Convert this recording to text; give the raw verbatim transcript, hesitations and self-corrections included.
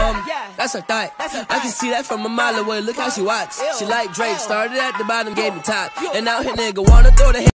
Um, that's her thought. I can see that from a mile away. Look how she walks. She like Drake. Started at the bottom, gave me top. And now her nigga wanna throw the